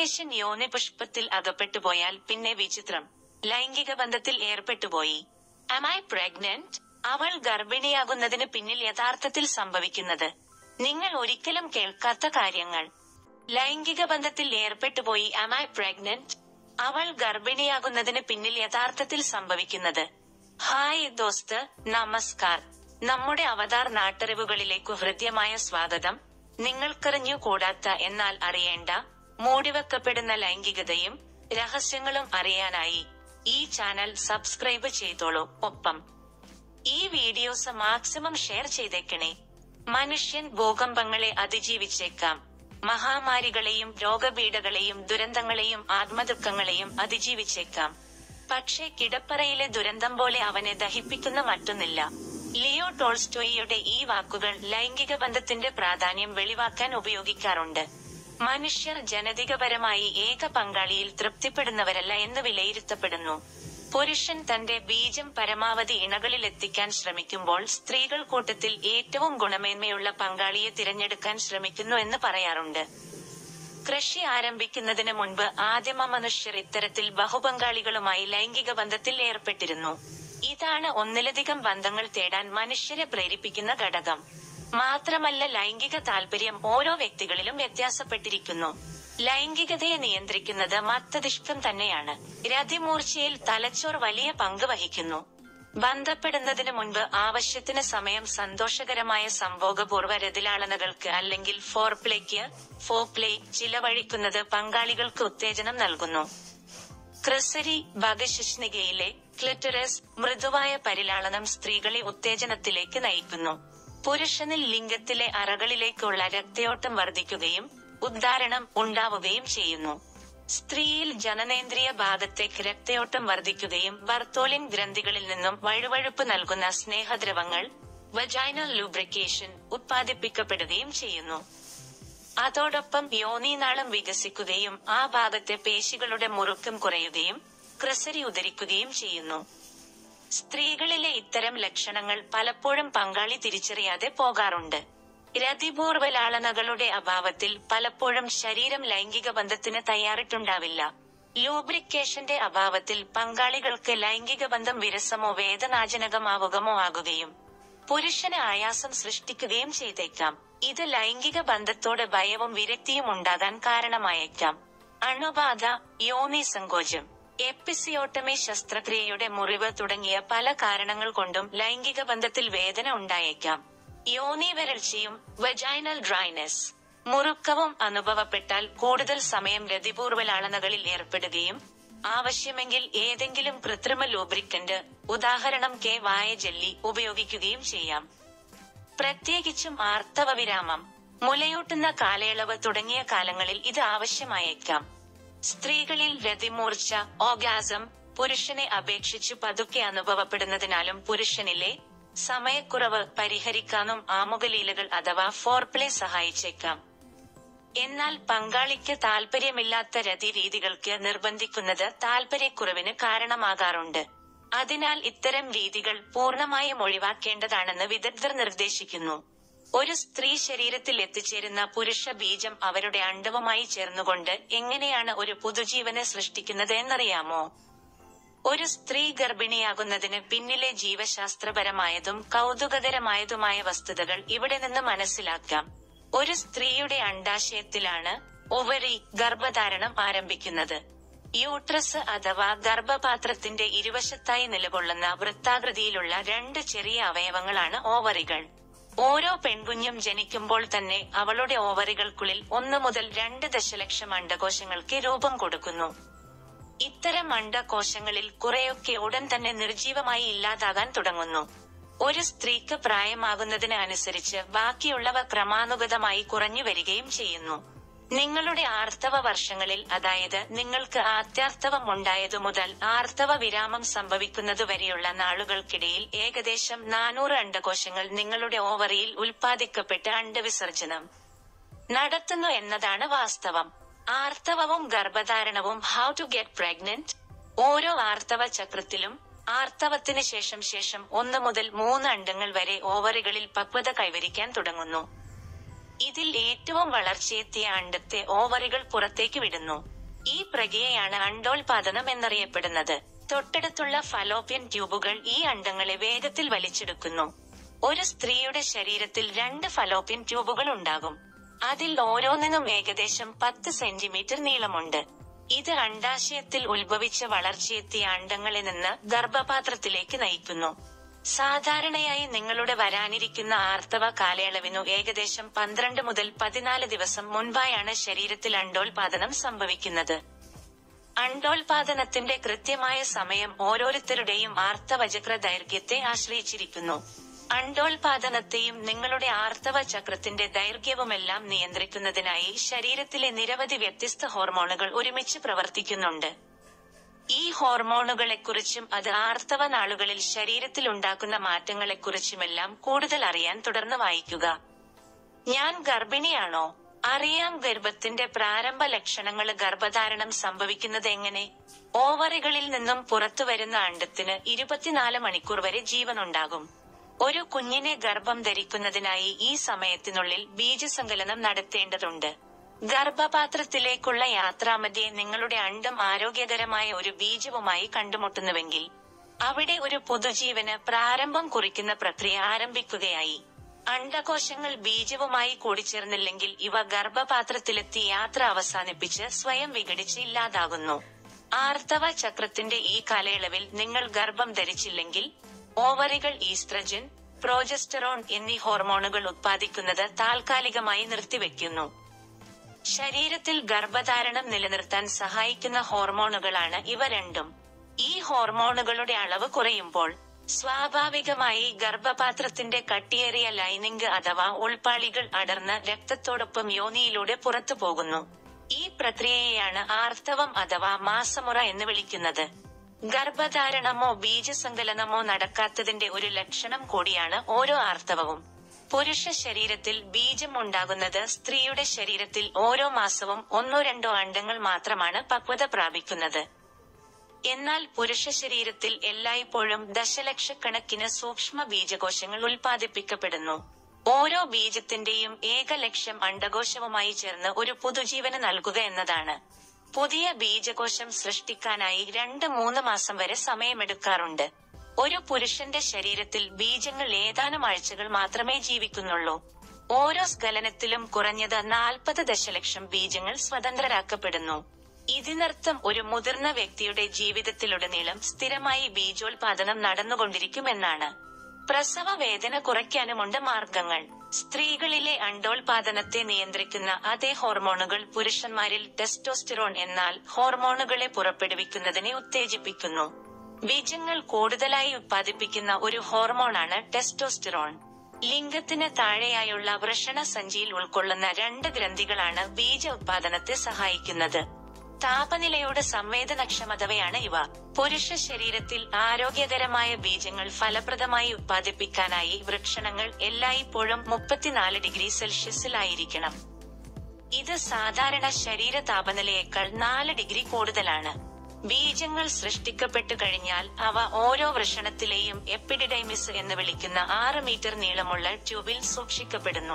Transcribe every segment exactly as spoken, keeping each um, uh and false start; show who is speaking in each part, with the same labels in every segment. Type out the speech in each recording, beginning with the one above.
Speaker 1: മനുഷ്യൻ യോനി പുഷ്പത്തിൽ അകപ്പെട്ടുപോയാൽ പിന്നെ വിചിത്രം. ലൈംഗിക ബന്ധത്തിൽ ഏർപ്പെട്ടുപോയി. Am I pregnant? അവൾ ഗർഭിണിയാകുന്നതിന് പിന്നിൽ യഥാർത്ഥത്തിൽ സംഭവിക്കുന്നത് നിങ്ങൾ ഒരിക്കലും കേൾക്കാത്ത കാര്യങ്ങൾ. ലൈംഗിക ബന്ധത്തിൽ ഏർപ്പെട്ടുപോയി. Am I pregnant? അവൾ ഗർഭിണിയാകുന്നതിന് പിന്നിൽ യഥാർത്ഥത്തിൽ സംഭവിക്കുന്നത്. ഹായ് ദോസ്ത്, നമസ്കാർ. നമ്മുടെ അവതാർ നാട്ടറിവുകളിലേക്കു ഹൃദ്യമായ സ്വാഗതം. നിങ്ങൾക്കറിഞ്ഞു കൂടാത്ത എന്നാൽ അറിയേണ്ട മൂടിവെക്കപ്പെടുന്ന ലൈംഗികതയും രഹസ്യങ്ങളും അറിയാനായി ഈ ചാനൽ സബ്സ്ക്രൈബ് ചെയ്തോളൂ. ഒപ്പം ഈ വീഡിയോസ് മാക്സിമം ഷെയർ ചെയ്തേക്കണേ. മനുഷ്യൻ ഭൂകമ്പങ്ങളെ അതിജീവിച്ചേക്കാം. മഹാമാരികളെയും രോഗപീഠകളെയും ദുരന്തങ്ങളെയും ആത്മദുഃഖങ്ങളെയും അതിജീവിച്ചേക്കാം. പക്ഷേ കിടപ്പറയിലെ ദുരന്തം പോലെ അവനെ ദഹിപ്പിക്കുന്ന മറ്റൊന്നില്ല. ലിയോ ടോൾസ്റ്റോയിയുടെ ഈ വാക്കുകൾ ലൈംഗിക ബന്ധത്തിന്റെ പ്രാധാന്യം വെളിവാക്കാൻ ഉപയോഗിക്കാറുണ്ട്. മനുഷ്യർ ജനതികപരമായി ഏക പങ്കാളിയിൽ തൃപ്തിപ്പെടുന്നവരല്ല എന്ന് വിലയിരുത്തപ്പെടുന്നു. പുരുഷൻ തന്റെ ബീജം പരമാവധി ഇണകളിലെത്തിക്കാൻ ശ്രമിക്കുമ്പോൾ സ്ത്രീകൾ കൂട്ടത്തിൽ ഏറ്റവും ഗുണമേന്മയുള്ള പങ്കാളിയെ തിരഞ്ഞെടുക്കാൻ ശ്രമിക്കുന്നു എന്ന് പറയാറുണ്ട്. കൃഷി ആരംഭിക്കുന്നതിന് മുൻപ് ആദിമ മനുഷ്യർ ഇത്തരത്തിൽ ബഹുപങ്കാളികളുമായി ലൈംഗിക ബന്ധത്തിൽ ഏർപ്പെട്ടിരുന്നു. ഇതാണ് ഒന്നിലധികം ബന്ധങ്ങൾ തേടാൻ മനുഷ്യരെ പ്രേരിപ്പിക്കുന്ന ഘടകം. മാത്രമല്ല, ലൈംഗിക താൽപര്യം ഓരോ വ്യക്തികളിലും വ്യത്യാസപ്പെട്ടിരിക്കുന്നു. ലൈംഗികതയെ നിയന്ത്രിക്കുന്നത് മസ്തിഷ്കം തന്നെയാണ്. രതിമൂർച്ചയിൽ തലച്ചോർ വലിയ പങ്ക് വഹിക്കുന്നു. ബന്ധപ്പെടുന്നതിന് മുൻപ് ആവശ്യത്തിന് സമയം സന്തോഷകരമായ സംഭോഗപൂർവ്വ രതിലാളനകൾക്ക് അല്ലെങ്കിൽ ഫോർപ്ലേക്ക് ഫോപ്ലേ ചിലവഴിക്കുന്നത് പങ്കാളികൾക്ക് ഉത്തേജനം നൽകുന്നു. ക്രിസരി ഭഗശിഷ്ണികയിലെ ക്ലിറ്ററസ് മൃദുവായ പരിലാളനം സ്ത്രീകളെ ഉത്തേജനത്തിലേക്ക് നയിക്കുന്നു. പുരുഷനിൽ ലിംഗത്തിലെ അറകളിലേക്കുള്ള രക്തയോട്ടം വർദ്ധിക്കുകയും ഉദ്ധാരണം ഉണ്ടാവുകയും ചെയ്യുന്നു. സ്ത്രീയിൽ ജനനേന്ദ്രിയ ഭാഗത്തേക്ക് രക്തയോട്ടം വർദ്ധിക്കുകയും ബർത്തോലിൻ ഗ്രന്ഥികളിൽ നിന്നും വഴുവഴുപ്പ് നൽകുന്ന സ്നേഹദ്രവങ്ങൾ വജൈനൽ ലൂബ്രിക്കേഷൻ ഉത്പാദിപ്പിക്കപ്പെടുകയും ചെയ്യുന്നു. അതോടൊപ്പം യോനീനാളം വികസിക്കുകയും ആ ഭാഗത്തെ പേശികളുടെ മുറുക്കം കുറയുകയും ക്രിസരി ഉദരിക്കുകയും ചെയ്യുന്നു. സ്ത്രീകളിലെ ഇത്തരം ലക്ഷണങ്ങൾ പലപ്പോഴും പങ്കാളി തിരിച്ചറിയാതെ പോകാറുണ്ട്. രതിപൂർവ്വലാളനകളുടെ അഭാവത്തിൽ പലപ്പോഴും ശരീരം ലൈംഗിക ബന്ധത്തിന് തയ്യാറിട്ടുണ്ടാവില്ല. ലൂബ്രിക്കേഷന്റെ അഭാവത്തിൽ പങ്കാളികൾക്ക് ലൈംഗിക ബന്ധം വിരസമോ വേദനാജനകമാവുകമോ ആകുകയും പുരുഷന് ആയാസം സൃഷ്ടിക്കുകയും ചെയ്തേക്കാം. ഇത് ലൈംഗിക ബന്ധത്തോട് ഭയവും വിരക്തിയും ഉണ്ടാകാൻ കാരണമായേക്കാം. അണുബാധ, യോനി സങ്കോചം, എപ്പിസിയോട്ടമി ശസ്ത്രക്രിയയുടെ മുറിവ് തുടങ്ങിയ പല കാരണങ്ങൾ കൊണ്ടും ലൈംഗിക ബന്ധത്തിൽ വേദന ഉണ്ടായേക്കാം. യോനി വരൾച്ചയും വജൈനൽ ഡ്രൈനെസ് മുറുക്കവും അനുഭവപ്പെട്ടാൽ കൂടുതൽ സമയം രതിപൂർവ്വലാളനകളിൽ ഏർപ്പെടുകയും ആവശ്യമെങ്കിൽ ഏതെങ്കിലും കൃത്രിമ ലൂബ്രിക്കന്റ്, ഉദാഹരണം കെ വായ ജെല്ലി ഉപയോഗിക്കുകയും ചെയ്യാം. പ്രത്യേകിച്ചും ആർത്തവ വിരാമം, മുലയൂട്ടുന്ന കാലയളവ് തുടങ്ങിയ കാലങ്ങളിൽ ഇത് ആവശ്യമായേക്കാം. സ്ത്രീകളിൽ രതിമൂർച്ച ഓർഗാസം പുരുഷനെ അപേക്ഷിച്ചു പതുക്കെ അനുഭവപ്പെടുന്നതിനാലും പുരുഷനിലെ സമയക്കുറവ് പരിഹരിക്കാനും ആമുഖലീലകൾ അഥവാ ഫോർപ്ലേ സഹായിച്ചേക്കാം. എന്നാൽ പങ്കാളിക്ക് താൽപര്യമില്ലാത്ത രതി രീതികൾക്ക് നിർബന്ധിക്കുന്നത് താൽപര്യക്കുറവിന് കാരണമാകാറുണ്ട്. അതിനാൽ ഇത്തരം രീതികൾ പൂർണ്ണമായും ഒഴിവാക്കേണ്ടതാണെന്ന് വിദഗ്ധർ നിർദ്ദേശിക്കുന്നു. ഒരു സ്ത്രീ ശരീരത്തിൽ എത്തിച്ചേരുന്ന പുരുഷ ബീജം അവരുടെ അണ്ഡവുമായി ചേർന്നുകൊണ്ട് എങ്ങനെയാണ് ഒരു പുതുജീവനെ സൃഷ്ടിക്കുന്നത് എന്നറിയാമോ? ഒരു സ്ത്രീ ഗർഭിണിയാകുന്നതിന് പിന്നിലെ ജീവശാസ്ത്രപരമായതും കൗതുകകരമായതുമായ വസ്തുതകൾ ഇവിടെ നിന്ന് മനസ്സിലാക്കാം. ഒരു സ്ത്രീയുടെ അണ്ഡാശയത്തിലാണ് ഒവറി ഗർഭധാരണം ആരംഭിക്കുന്നത്. യൂട്രസ് അഥവാ ഗർഭപാത്രത്തിന്റെ ഇരുവശത്തായി നിലകൊള്ളുന്ന വൃത്താകൃതിയിലുള്ള രണ്ട് ചെറിയ അവയവങ്ങളാണ് ഓവറികൾ. ഓരോ പെൺകുഞ്ഞും ജനിക്കുമ്പോൾ തന്നെ അവളുടെ ഓവറികൾക്കുള്ളിൽ ഒന്ന് മുതൽ രണ്ട് ദശലക്ഷം അണ്ഡകോശങ്ങൾക്ക് രൂപം കൊടുക്കുന്നു. ഇത്തരം അണ്ഡകോശങ്ങളിൽ കുറെയൊക്കെ ഉടൻ തന്നെ നിർജീവമായി ഇല്ലാതാകാൻ തുടങ്ങുന്നു. ഒരു സ്ത്രീക്ക് പ്രായമാകുന്നതിന് അനുസരിച്ച് ബാക്കിയുള്ളവ ക്രമാനുഗതമായി കുറഞ്ഞു വരികയും ചെയ്യുന്നു. നിങ്ങളുടെ ആർത്തവ വർഷങ്ങളിൽ, അതായത് നിങ്ങൾക്ക് ആത്യാർത്തവം ഉണ്ടായതു മുതൽ ആർത്തവ വിരാമം സംഭവിക്കുന്നതുവരെയുള്ള നാളുകൾക്കിടയിൽ ഏകദേശം നാനൂറ് അണ്ഡകോശങ്ങൾ നിങ്ങളുടെ ഓവറിയിൽ ഉൽപ്പാദിക്കപ്പെട്ട് അണ്ഡവിസർജനം നടത്തുന്നു എന്നതാണ് വാസ്തവം. ആർത്തവവും ഗർഭധാരണവും. How to get pregnant. ഓരോ ആർത്തവ ചക്രത്തിലും ആർത്തവത്തിന് ശേഷം ശേഷം ഒന്ന് മുതൽ മൂന്ന് അണ്ഡങ്ങൾ വരെ ഓവറികളിൽ പക്വത കൈവരിക്കാൻ തുടങ്ങുന്നു. ഇതിൽ ഏറ്റവും വളർച്ചയെത്തിയ അണ്ഡത്തെ ഓവറികൾ പുറത്തേക്ക് വിടുന്നു. ഈ പ്രക്രിയയാണ് അണ്ഡോൽപാദനം എന്നറിയപ്പെടുന്നത്. തൊട്ടടുത്തുള്ള ഫലോപ്യൻ ട്യൂബുകൾ ഈ അണ്ഡങ്ങളെ വേഗത്തിൽ വലിച്ചെടുക്കുന്നു. ഒരു സ്ത്രീയുടെ ശരീരത്തിൽ രണ്ട് ഫലോപ്യൻ ട്യൂബുകൾ ഉണ്ടാകും. അതിൽ ഓരോന്നിനും ഏകദേശം പത്ത് സെന്റിമീറ്റർ നീളമുണ്ട്. ഇത് അണ്ഡാശയത്തിൽ ഉത്ഭവിച്ച വളർച്ചയെത്തിയ അണ്ഡങ്ങളിൽ നിന്ന് ഗർഭപാത്രത്തിലേക്ക് നയിക്കുന്നു. സാധാരണയായി നിങ്ങളുടെ വരാനിരിക്കുന്ന ആർത്തവ കാലയളവിനു ഏകദേശം പന്ത്രണ്ട് മുതൽ പതിനാല് ദിവസം മുൻപായാണ് ശരീരത്തിൽ അണ്ഡോൽപാദനം സംഭവിക്കുന്നത്. അണ്ഡോൽപാദനത്തിന്റെ കൃത്യമായ സമയം ഓരോരുത്തരുടെയും ആർത്തവചക്ര ദൈർഘ്യത്തെ ആശ്രയിച്ചിരിക്കുന്നു. അണ്ഡോൽപാദനത്തെയും നിങ്ങളുടെ ആർത്തവ ചക്രത്തിന്റെ ദൈർഘ്യവുമെല്ലാം നിയന്ത്രിക്കുന്നതിനായി ശരീരത്തിലെ നിരവധി വ്യത്യസ്ത ഹോർമോണുകൾ ഒരുമിച്ച് പ്രവർത്തിക്കുന്നുണ്ട്. ഈ ഹോർമോണുകളെക്കുറിച്ചും അത് ആർത്തവ നാളുകളിൽ ശരീരത്തിൽ ഉണ്ടാക്കുന്ന മാറ്റങ്ങളെക്കുറിച്ചുമെല്ലാം കൂടുതൽ അറിയാൻ തുടർന്ന് വായിക്കുക. ഞാൻ ഗർഭിണിയാണോ? അറിയാം. ഗർഭത്തിന്റെ പ്രാരംഭ ലക്ഷണങ്ങൾ. ഗർഭധാരണം സംഭവിക്കുന്നത് എങ്ങനെ? ഓവറികളിൽ നിന്നും പുറത്തുവരുന്ന അണ്ഡത്തിന് ഇരുപത്തിനാല് മണിക്കൂർ വരെ ജീവനുണ്ടാകും. ഒരു കുഞ്ഞിനെ ഗർഭം ധരിക്കുന്നതിനായി ഈ സമയത്തിനുള്ളിൽ ബീജസങ്കലനം നടത്തേണ്ടതുണ്ട്. ഗർഭപാത്രത്തിലേക്കുള്ള യാത്രാമധ്യേ നിങ്ങളുടെ അണ്ഡം ആരോഗ്യകരമായ ഒരു ബീജവുമായി കണ്ടുമുട്ടുന്നുവെങ്കിൽ അവിടെ ഒരു പുതുജീവന് പ്രാരംഭം കുറിക്കുന്ന പ്രക്രിയ ആരംഭിക്കുകയായി. അണ്ഡകോശങ്ങൾ ബീജവുമായി കൂടിച്ചേർന്നില്ലെങ്കിൽ ഇവ ഗർഭപാത്രത്തിലെത്തി യാത്ര അവസാനിപ്പിച്ച് സ്വയം വിഘടിച്ച് ഇല്ലാതാകുന്നു. ആർത്തവ ചക്രത്തിന്റെ ഈ കാലയളവിൽ നിങ്ങൾ ഗർഭം ധരിച്ചില്ലെങ്കിൽ ഓവറികൾ ഈസ്ട്രജൻ, പ്രോജസ്റ്ററോൺ എന്നീ ഹോർമോണുകൾ ഉത്പാദിക്കുന്നത് താൽക്കാലികമായി നിർത്തിവെക്കുന്നു. ശരീരത്തിൽ ഗർഭധാരണം നിലനിർത്താൻ സഹായിക്കുന്ന ഹോർമോണുകളാണ് ഇവ രണ്ടും. ഈ ഹോർമോണുകളുടെ അളവ് കുറയുമ്പോൾ സ്വാഭാവികമായി ഗർഭപാത്രത്തിന്റെ കട്ടിയേറിയ ലൈനിംഗ് അഥവാ ഉൾപാളികൾ അടർന്ന് രക്തത്തോടൊപ്പം യോനിയിലൂടെ പുറത്തു പോകുന്നു. ഈ പ്രക്രിയയെയാണ് ആർത്തവം അഥവാ മാസമുറ എന്ന് വിളിക്കുന്നത്. ഗർഭധാരണമോ ബീജസങ്കലനമോ നടക്കാത്തതിന്റെ ഒരു ലക്ഷണം കൂടിയാണ് ഓരോ ആർത്തവവും. പുരുഷ ശരീരത്തിൽ ബീജം ഉണ്ടാകുന്നത് സ്ത്രീയുടെ ശരീരത്തിൽ ഓരോ മാസവും ഒന്നോ രണ്ടോ അണ്ഡങ്ങൾ മാത്രമാണ് പക്വത പ്രാപിക്കുന്നത്. എന്നാൽ പുരുഷ ശരീരത്തിൽ എല്ലായ്പ്പോഴും ദശലക്ഷക്കണക്കിന് സൂക്ഷ്മ ബീജകോശങ്ങൾ ഉൽപ്പാദിപ്പിക്കപ്പെടുന്നു. ഓരോ ബീജത്തിന്റെയും ഏക ലക്ഷ്യം അണ്ഡകോശവുമായി ചേർന്ന് ഒരു പുതുജീവന് നൽകുക എന്നതാണ്. പുതിയ ബീജകോശം സൃഷ്ടിക്കാനായി രണ്ട് മൂന്ന് മാസം വരെ സമയമെടുക്കാറുണ്ട്. ഒരു പുരുഷന്റെ ശരീരത്തിൽ ബീജങ്ങൾ ഏതാനും ആഴ്ചകൾ മാത്രമേ ജീവിക്കുന്നുള്ളൂ. ഓരോ സ്ഖലനത്തിലും കുറഞ്ഞത് നാൽപ്പത് ദശലക്ഷം ബീജങ്ങൾ സ്വതന്ത്രരാക്കപ്പെടുന്നു. ഇതിനർത്ഥം ഒരു മുതിർന്ന വ്യക്തിയുടെ ജീവിതത്തിലുടനീളം സ്ഥിരമായി ബീജോത്പാദനം നടന്നുകൊണ്ടിരിക്കുമെന്നാണ്. പ്രസവ വേദന കുറയ്ക്കാനുമുണ്ട് മാർഗങ്ങൾ. സ്ത്രീകളിലെ അണ്ഡോൽപാദനത്തെ നിയന്ത്രിക്കുന്ന അതേ ഹോർമോണുകൾ പുരുഷന്മാരിൽ ടെസ്റ്റോസ്റ്റിറോൺ എന്നാൽ ഹോർമോണുകളെ പുറപ്പെടുവിക്കുന്നതിനെ ഉത്തേജിപ്പിക്കുന്നു. ബീജങ്ങൾ കൂടുതലായി ഉത്പാദിപ്പിക്കുന്ന ഒരു ഹോർമോണാണ് ടെസ്റ്റോസ്റ്റിറോൺ. ലിംഗത്തിന് താഴെയായുള്ള വൃഷണ സഞ്ചിയിൽ ഉൾക്കൊള്ളുന്ന രണ്ട് ഗ്രന്ഥികളാണ് ബീജ ഉത്പാദനത്തെ സഹായിക്കുന്നത്. താപനിലയോട് സംവേദനക്ഷമതവയാണ് ഇവ. പുരുഷ ശരീരത്തിൽ ആരോഗ്യകരമായ ബീജങ്ങൾ ഫലപ്രദമായി ഉത്പാദിപ്പിക്കാനായി വൃഷണങ്ങൾ എല്ലായ്പ്പോഴും മുപ്പത്തിനാല് ഡിഗ്രി സെൽഷ്യസിലായിരിക്കണം. ഇത് സാധാരണ ശരീര താപനിലയേക്കാൾ നാല് ഡിഗ്രി കൂടുതലാണ്. ബീജങ്ങൾ സൃഷ്ടിക്കപ്പെട്ടു കഴിഞ്ഞാൽ അവ ഓരോ വൃഷണത്തിലെയും എപ്പിഡിഡൈമിസ് എന്ന് വിളിക്കുന്ന ആറ് മീറ്റർ നീളമുള്ള ട്യൂബിൽ സൂക്ഷിക്കപ്പെടുന്നു.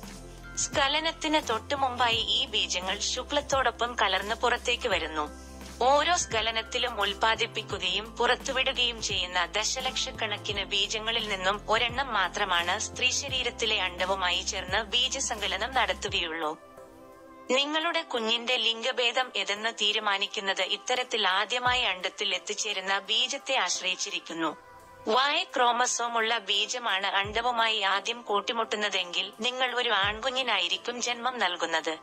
Speaker 1: സ്ഖലനത്തിന് തൊട്ടുമുമ്പായി ഈ ബീജങ്ങൾ ശുക്ലത്തോടൊപ്പം കലർന്ന് പുറത്തേക്ക് വരുന്നു. ഓരോ സ്ഖലനത്തിലും ഉൽപ്പാദിപ്പിക്കുകയും പുറത്തുവിടുകയും ചെയ്യുന്ന ദശലക്ഷക്കണക്കിന് ബീജങ്ങളിൽ നിന്നും ഒരെണ്ണം മാത്രമാണ് സ്ത്രീ ശരീരത്തിലെ അണ്ഡവുമായി ചേർന്ന് ബീജസങ്കലനം നടത്തുകയുള്ളൂ. നിങ്ങളുടെ കുഞ്ഞിന്റെ ലിംഗഭേദം ഏതെന്ന് തീരുമാനിക്കുന്നത് ഇത്തരത്തിൽ ആദ്യമായി അണ്ഡത്തിൽ എത്തിച്ചേരുന്ന ബീജത്തെ ആശ്രയിച്ചിരിക്കുന്നു. വൈ ക്രോമസോമുള്ള ബീജമാണ് അണ്ഡവുമായി ആദ്യം കൂട്ടിമുട്ടുന്നതെങ്കിൽ നിങ്ങൾ ഒരു ആൺകുഞ്ഞിനായിരിക്കും ജന്മം നൽകുന്നത്.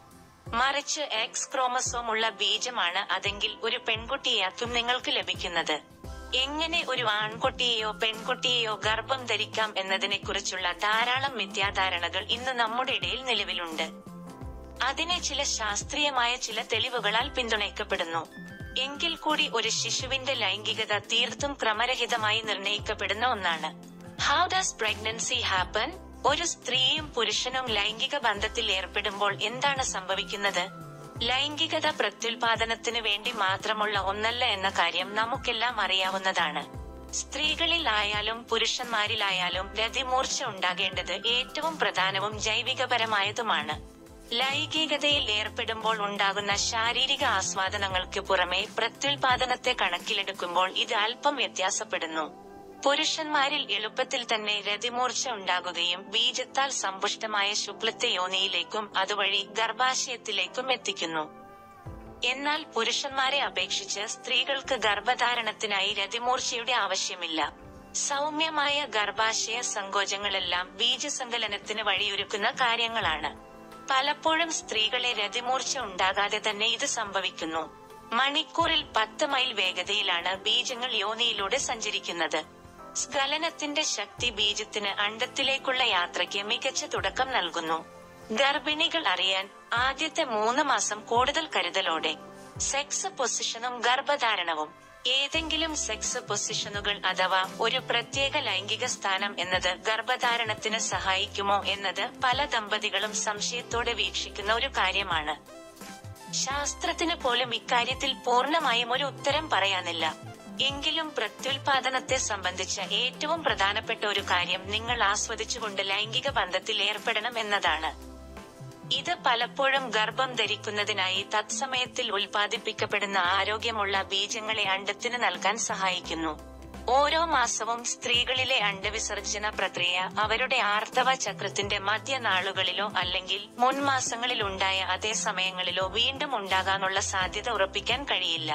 Speaker 1: മറിച്ച് എക്സ് ക്രോമസോം ഉള്ള ബീജമാണ് അതെങ്കിൽ ഒരു പെൺകുട്ടിയാക്കും നിങ്ങൾക്ക് ലഭിക്കുന്നത്. എങ്ങനെ ഒരു ആൺകുട്ടിയെയോ പെൺകുട്ടിയെയോ ഗർഭം ധരിക്കാം എന്നതിനെക്കുറിച്ചുള്ള ധാരാളം മിഥ്യാധാരണകൾ ഇന്ന് നമ്മുടെ ഇടയിൽ നിലവിലുണ്ട്. അതിനെ ചില ശാസ്ത്രീയമായ ചില തെളിവുകളാൽ പിന്തുണയ്ക്കപ്പെടുന്നു. എങ്കിൽ കൂടി ഒരു ശിശുവിന്റെ ലൈംഗികത തീർത്തും ക്രമരഹിതമായി നിർണയിക്കപ്പെടുന്ന ഒന്നാണ്. How does pregnancy happen? ഒരു സ്ത്രീയും പുരുഷനും ലൈംഗിക ബന്ധത്തിൽ ഏർപ്പെടുമ്പോൾ എന്താണ് സംഭവിക്കുന്നത്? ലൈംഗികത പ്രത്യുൽപാദനത്തിന് വേണ്ടി മാത്രമുള്ള ഒന്നല്ല എന്ന കാര്യം നമുക്കെല്ലാം അറിയാവുന്നതാണ്. സ്ത്രീകളിൽ ആയാലും പുരുഷന്മാരിലായാലും രതിമൂർച്ച ഉണ്ടാകേണ്ടത് ഏറ്റവും പ്രധാനവും ജൈവികപരമായതുമാണ്. ലൈംഗികതയിൽ ഏർപ്പെടുമ്പോൾ ഉണ്ടാകുന്ന ശാരീരിക ആസ്വാദനങ്ങൾക്ക് പുറമെ പ്രത്യുൽപാദനത്തെ കണക്കിലെടുക്കുമ്പോൾ ഇത് അല്പം വ്യത്യാസപ്പെടുന്നു. പുരുഷന്മാരിൽ എളുപ്പത്തിൽ തന്നെ രതിമൂർച്ച ഉണ്ടാകുകയും ബീജത്താൽ സമ്പുഷ്ടമായ ശുക്ലത്തെ യോനിയിലേക്കും അതുവഴി ഗർഭാശയത്തിലേക്കും എത്തിക്കുന്നു. എന്നാൽ പുരുഷന്മാരെ അപേക്ഷിച്ച് സ്ത്രീകൾക്ക് ഗർഭധാരണത്തിനായി രതിമൂർച്ചയുടെ ആവശ്യമില്ല. സൗമ്യമായ ഗർഭാശയ സങ്കോചങ്ങളെല്ലാം ബീജസങ്കലനത്തിന് വഴിയൊരുക്കുന്ന കാര്യങ്ങളാണ്. പലപ്പോഴും സ്ത്രീകളെ രതിമൂർച്ച ഉണ്ടാകാതെ തന്നെ ഇത് സംഭവിക്കുന്നു. മണിക്കൂറിൽ പത്ത് മൈൽ വേഗതയിലാണ് ബീജങ്ങൾ യോനിയിലൂടെ സഞ്ചരിക്കുന്നത്. സ്ഖലനത്തിന്റെ ശക്തി ബീജത്തിന് അണ്ഡത്തിലേക്കുള്ള യാത്രയ്ക്ക് മികച്ച തുടക്കം നൽകുന്നു. ഗർഭിണികൾ അറിയാൻ ആദ്യത്തെ മൂന്ന് മാസം കൂടുതൽ കരുതലോടെ സെക്സ് പൊസിഷനും ഗർഭധാരണവും. ഏതെങ്കിലും സെക്സ് പൊസിഷനുകൾ അഥവാ ഒരു പ്രത്യേക ലൈംഗിക സ്ഥാനം എന്നത് ഗർഭധാരണത്തിന് സഹായിക്കുമോ എന്നത് പല ദമ്പതികളും സംശയത്തോടെ വീക്ഷിക്കുന്ന ഒരു കാര്യമാണ്. ശാസ്ത്രത്തിന് പോലും ഇക്കാര്യത്തിൽ പൂർണ്ണമായും ഒരു ഉത്തരം പറയാനില്ല. എങ്കിലും പ്രത്യുൽപാദനത്തെ സംബന്ധിച്ച ഏറ്റവും പ്രധാനപ്പെട്ട ഒരു കാര്യം നിങ്ങൾ ആസ്വദിച്ചുകൊണ്ട് ലൈംഗിക ബന്ധത്തിൽ ഏർപ്പെടണം എന്നതാണ്. ഇത് പലപ്പോഴും ഗർഭം ധരിക്കുന്നതിനായി തത്സമയത്തിൽ ഉൽപ്പാദിപ്പിക്കപ്പെടുന്ന ആരോഗ്യമുള്ള ബീജങ്ങളെ അണ്ഡത്തിന് നൽകാൻ സഹായിക്കുന്നു. ഓരോ മാസവും സ്ത്രീകളിലെ അണ്ഡവിസർജന പ്രക്രിയ അവരുടെ ആർത്തവ ചക്രത്തിന്റെ മധ്യനാളുകളിലോ അല്ലെങ്കിൽ മുൻമാസങ്ങളിൽ ഉണ്ടായ അതേ സമയങ്ങളിലോ വീണ്ടും ഉണ്ടാകാനുള്ള സാധ്യത ഉറപ്പിക്കാൻ കഴിയില്ല.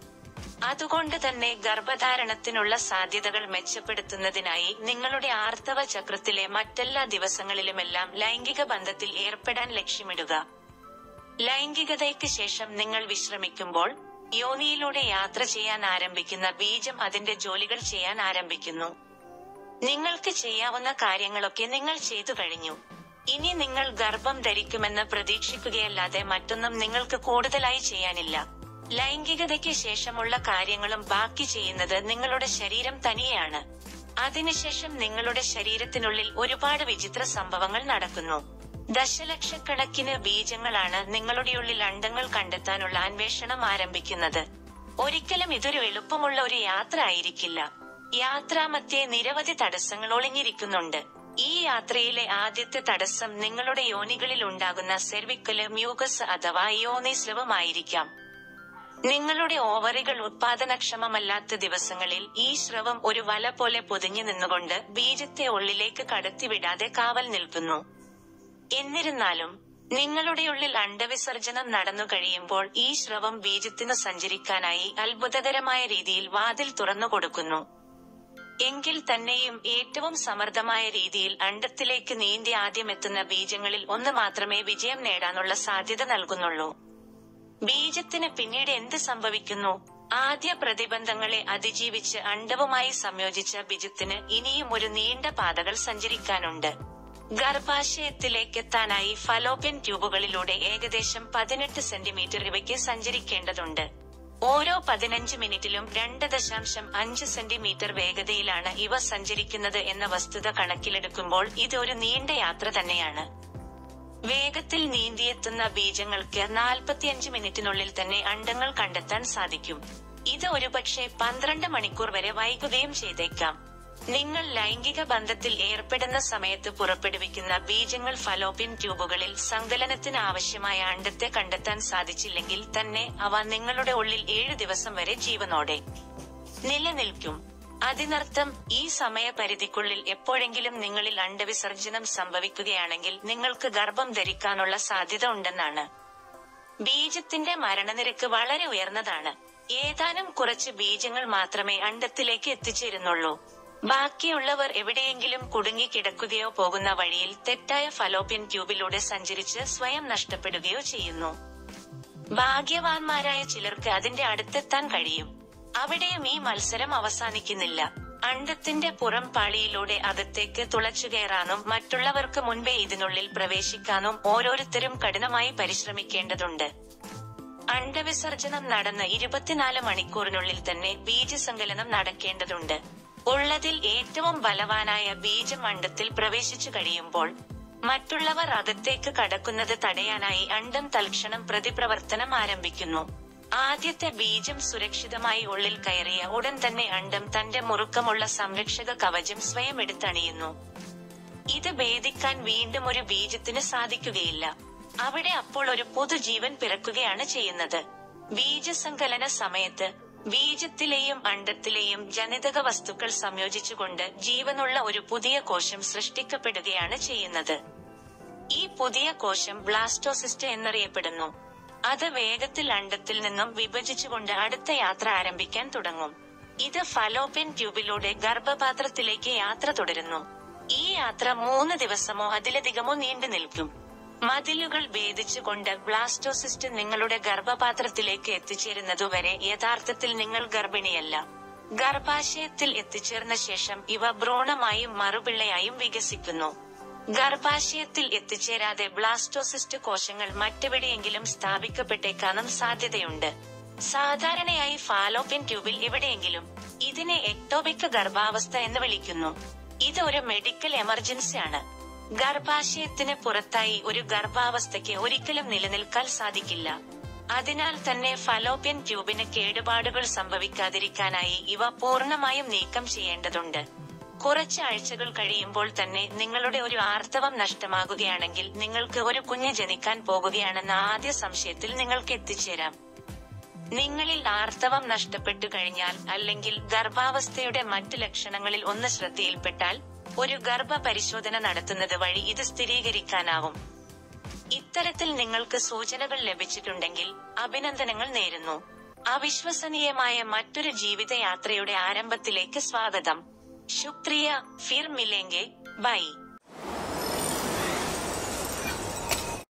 Speaker 1: അതുകൊണ്ട് തന്നെ ഗർഭധാരണത്തിനുള്ള സാധ്യതകൾ മെച്ചപ്പെടുത്തുന്നതിനായി നിങ്ങളുടെ ആർത്തവ ചക്രത്തിലെ മറ്റെല്ലാ ദിവസങ്ങളിലുമെല്ലാം ലൈംഗിക ബന്ധത്തിൽ ഏർപ്പെടാൻ ലക്ഷ്യമിടുക. ലൈംഗികതയ്ക്ക് ശേഷം നിങ്ങൾ വിശ്രമിക്കുമ്പോൾ യോനിയിലൂടെ യാത്ര ചെയ്യാൻ ആരംഭിക്കുന്ന ബീജം അതിന്റെ ജോലികൾ ചെയ്യാൻ ആരംഭിക്കുന്നു. നിങ്ങൾക്ക് ചെയ്യാവുന്ന കാര്യങ്ങളൊക്കെ നിങ്ങൾ ചെയ്തു കഴിഞ്ഞു. ഇനി നിങ്ങൾ ഗർഭം ധരിക്കുമെന്ന് പ്രതീക്ഷിക്കുകയല്ലാതെ മറ്റൊന്നും നിങ്ങൾക്ക് കൂടുതലായി ചെയ്യാനില്ല. ലൈംഗികതയ്ക്ക് ശേഷമുള്ള കാര്യങ്ങളും ബാക്കി ചെയ്യുന്നത് നിങ്ങളുടെ ശരീരം തനിയെയാണ്. അതിനുശേഷം നിങ്ങളുടെ ശരീരത്തിനുള്ളിൽ ഒരുപാട് വിചിത്ര സംഭവങ്ങൾ നടക്കുന്നു. ദശലക്ഷക്കണക്കിന് ബീജങ്ങളാണ് നിങ്ങളുടെ ഉള്ളിൽ അണ്ഡങ്ങൾ കണ്ടെത്താനുള്ള അന്വേഷണം ആരംഭിക്കുന്നത്. ഒരിക്കലും ഇതൊരു എളുപ്പമുള്ള ഒരു യാത്ര ആയിരിക്കില്ല. യാത്രാമധ്യേ നിരവധി തടസ്സങ്ങൾ ഒളിഞ്ഞിരിക്കുന്നുണ്ട്. ഈ യാത്രയിലെ ആദ്യത്തെ തടസ്സം നിങ്ങളുടെ യോനികളിൽ ഉണ്ടാകുന്ന സെർവിക്കല് മ്യൂക്കസ് അഥവാ യോനിസ്രവമായിരിക്കാം. നിങ്ങളുടെ ഓവറികൾ ഉത്പാദനക്ഷമമല്ലാത്ത ദിവസങ്ങളിൽ ഈ സ്രവം ഒരു വല പോലെ പൊതിഞ്ഞു നിന്നുകൊണ്ട് ബീജത്തെ ഉള്ളിലേക്ക് കടത്തിവിടാതെ കാവൽ നിൽക്കുന്നു. എന്നിരുന്നാലും നിങ്ങളുടെ ഉള്ളിൽ അണ്ഡവിസർജനം നടന്നു കഴിയുമ്പോൾ ഈ സ്രവം ബീജത്തിനു സഞ്ചരിക്കാനായി അത്ഭുതകരമായ രീതിയിൽ വാതിൽ തുറന്നു കൊടുക്കുന്നു. എങ്കിൽ തന്നെയും ഏറ്റവും സമർത്ഥമായ രീതിയിൽ അണ്ഡത്തിലേക്ക് നീന്തി ആദ്യമെത്തുന്ന ബീജങ്ങളിൽ ഒന്ന് മാത്രമേ വിജയം നേടാനുള്ള സാധ്യത നൽകുന്നുള്ളൂ. ബീജത്തിന് പിന്നീട് എന്ത് സംഭവിക്കുന്നു? ആദ്യ പ്രതിബന്ധങ്ങളെ അതിജീവിച്ച് അണ്ഡവുമായി സംയോജിച്ച ബീജത്തിന് ഇനിയും ഒരു നീണ്ട പാതകൾ സഞ്ചരിക്കാനുണ്ട്. ഗർഭാശയത്തിലേക്കെത്താനായി ഫലോപ്യൻ ട്യൂബുകളിലൂടെ ഏകദേശം പതിനെട്ട് സെന്റിമീറ്റർ ഇവയ്ക്ക് സഞ്ചരിക്കേണ്ടതുണ്ട്. ഓരോ പതിനഞ്ച് മിനിറ്റിലും രണ്ട് ദശാംശം അഞ്ച് സെന്റിമീറ്റർ വേഗതയിലാണ് ഇവ സഞ്ചരിക്കുന്നത് എന്ന വസ്തുത കണക്കിലെടുക്കുമ്പോൾ ഇത് ഒരു നീണ്ട യാത്ര തന്നെയാണ്. വേഗത്തിൽ നീന്തിയെത്തുന്ന ബീജങ്ങൾക്ക് നാൽപ്പത്തിയഞ്ച് മിനിറ്റിനുള്ളിൽ തന്നെ അണ്ഡങ്ങൾ കണ്ടെത്താൻ സാധിക്കും. ഇത് ഒരുപക്ഷെ പന്ത്രണ്ട് മണിക്കൂർ വരെ വൈകുകയും ചെയ്തേക്കാം. നിങ്ങൾ ലൈംഗിക ബന്ധത്തിൽ ഏർപ്പെടുന്ന സമയത്ത് പുറപ്പെടുവിക്കുന്ന ബീജങ്ങൾ ഫലോപ്യൻ ട്യൂബുകളിൽ സങ്കലനത്തിന് ആവശ്യമായ അണ്ഡത്തെ കണ്ടെത്താൻ സാധിച്ചില്ലെങ്കിൽ തന്നെ അവ നിങ്ങളുടെ ഉള്ളിൽ ഏഴു ദിവസം വരെ ജീവനോടെ നിലനിൽക്കും. അതിനർത്ഥം ഈ സമയപരിധിക്കുള്ളിൽ എപ്പോഴെങ്കിലും നിങ്ങളിൽ അണ്ഡവിസർജനം സംഭവിക്കുകയാണെങ്കിൽ നിങ്ങൾക്ക് ഗർഭം ധരിക്കാനുള്ള സാധ്യത ഉണ്ടെന്നാണ്. ബീജത്തിന്റെ മരണനിരക്ക് വളരെ ഉയർന്നതാണ്. ഏതാനും കുറച്ച് ബീജങ്ങൾ മാത്രമേ അണ്ഡത്തിലേക്ക് എത്തിച്ചേരുന്നുള്ളൂ. ബാക്കിയുള്ളവർ എവിടെയെങ്കിലും കുടുങ്ങിക്കിടക്കുകയോ പോകുന്ന വഴിയിൽ തെറ്റായ ഫലോപ്യൻ ട്യൂബിലൂടെ സഞ്ചരിച്ച് സ്വയം നഷ്ടപ്പെടുകയോ ചെയ്യുന്നു. ഭാഗ്യവാന്മാരായ ചിലർക്ക് അതിന്റെ അടുത്തെത്താൻ കഴിയും. അവിടെയും ഈ മത്സരം അവസാനിക്കുന്നില്ല. അണ്ഡത്തിന്റെ പുറം പാളിയിലൂടെ അകത്തേക്ക് തുളച്ചുകയറാനും മറ്റുള്ളവർക്ക് മുൻപേ ഇതിനുള്ളിൽ പ്രവേശിക്കാനും ഓരോരുത്തരും കഠിനമായി പരിശ്രമിക്കേണ്ടതുണ്ട്. അണ്ഡവിസർജനം നടന്ന ഇരുപത്തിനാല് മണിക്കൂറിനുള്ളിൽ തന്നെ ബീജസങ്കലനം നടക്കേണ്ടതുണ്ട്. ഉള്ളതിൽ ഏറ്റവും ബലവാനായ ബീജം അണ്ഡത്തിൽ പ്രവേശിച്ചു കഴിയുമ്പോൾ മറ്റുള്ളവർ അകത്തേക്ക് കടക്കുന്നത് തടയാനായി അണ്ഡം തൽക്ഷണം പ്രതിപ്രവർത്തനം ആരംഭിക്കുന്നു. ആദ്യത്തെ ബീജം സുരക്ഷിതമായി ഉള്ളിൽ കയറിയ ഉടൻ തന്നെ അണ്ഡം തന്റെ മുറുക്കമുള്ള സംരക്ഷക കവചം സ്വയം എടുത്തണിയുന്നു. ഇത് ഭേദിക്കാൻ വീണ്ടും ഒരു ബീജത്തിന് സാധിക്കുകയില്ല. അവിടെ അപ്പോൾ ഒരു പുതുജീവൻ പിറക്കുകയാണ് ചെയ്യുന്നത്. ബീജസങ്കലന സമയത്ത് ബീജത്തിലെയും അണ്ഡത്തിലെയും ജനിതക വസ്തുക്കൾ സംയോജിച്ചുകൊണ്ട് ജീവനുള്ള ഒരു പുതിയ കോശം സൃഷ്ടിക്കപ്പെടുകയാണ് ചെയ്യുന്നത്. ഈ പുതിയ കോശം ബ്ലാസ്റ്റോസിസ്റ്റ് എന്നറിയപ്പെടുന്നു. അത് വേഗത്തിൽ അണ്ഡത്തിൽ നിന്നും വിഭജിച്ചുകൊണ്ട് അടുത്ത യാത്ര ആരംഭിക്കാൻ തുടങ്ങും. ഇത് ഫലോപ്യൻ ട്യൂബിലൂടെ ഗർഭപാത്രത്തിലേക്ക് യാത്ര തുടരുന്നു. ഈ യാത്ര മൂന്ന് ദിവസമോ അതിലധികമോ നീണ്ടു നിൽക്കും. മതിലുകൾ ഭേദിച്ചുകൊണ്ട് ബ്ലാസ്റ്റോസിസ്റ്റ് നിങ്ങളുടെ ഗർഭപാത്രത്തിലേക്ക് എത്തിച്ചേരുന്നതുവരെ യഥാർത്ഥത്തിൽ നിങ്ങൾ ഗർഭിണിയല്ല. ഗർഭാശയത്തിൽ എത്തിച്ചേർന്ന ശേഷം ഇവ ഭ്രൂണമായും മറുപിള്ളയായും വികസിക്കുന്നു. ഗർഭാശയത്തിൽ എത്തിച്ചേരാതെ ബ്ലാസ്റ്റോസിസ്റ്റ് കോശങ്ങൾ മറ്റെവിടെയെങ്കിലും സ്ഥാപിക്കപ്പെട്ടേക്കാനും സാധ്യതയുണ്ട്. സാധാരണയായി ഫാലോപ്യൻ ട്യൂബിൽ എവിടെയെങ്കിലും. ഇതിനെ എക്ടോപിക് ഗർഭാവസ്ഥ എന്ന് വിളിക്കുന്നു. ഇത് ഒരു മെഡിക്കൽ എമർജൻസി ആണ്. ഗർഭാശയത്തിന് പുറത്തായി ഒരു ഗർഭാവസ്ഥയ്ക്ക് ഒരിക്കലും നിലനിൽക്കാൻ സാധിക്കില്ല. അതിനാൽ തന്നെ ഫലോപ്യൻ ട്യൂബിന് കേടുപാടുകൾ സംഭവിക്കാതിരിക്കാനായി ഇവ പൂർണ്ണമായും നീക്കം ചെയ്യേണ്ടതുണ്ട്. കുറച്ച് ആഴ്ചകൾ കഴിയുമ്പോൾ തന്നെ നിങ്ങളുടെ ഒരു ആർത്തവം നഷ്ടമാകുകയാണെങ്കിൽ നിങ്ങൾക്ക് ഒരു കുഞ്ഞ് ജനിക്കാൻ പോകുകയാണെന്ന ആദ്യ സംശയത്തിൽ നിങ്ങൾക്ക് എത്തിച്ചേരാം. നിങ്ങളിൽ ആർത്തവം നഷ്ടപ്പെട്ടു കഴിഞ്ഞാൽ അല്ലെങ്കിൽ ഗർഭാവസ്ഥയുടെ മറ്റ് ലക്ഷണങ്ങളിൽ ഒന്ന് ശ്രദ്ധയിൽപ്പെട്ടാൽ ഒരു ഗർഭ പരിശോധന നടത്തുന്നത് വഴി ഇത് സ്ഥിരീകരിക്കാനാവും. ഇത്തരത്തിൽ നിങ്ങൾക്ക് സൂചനകൾ ലഭിച്ചിട്ടുണ്ടെങ്കിൽ അഭിനന്ദനങ്ങൾ നേരുന്നു. അവിശ്വസനീയമായ മറ്റൊരു ജീവിതയാത്രയുടെ ആരംഭത്തിലേക്ക് സ്വാഗതം. ശുക്രിയ, ഫിർ മിലേംഗെ, ബൈ.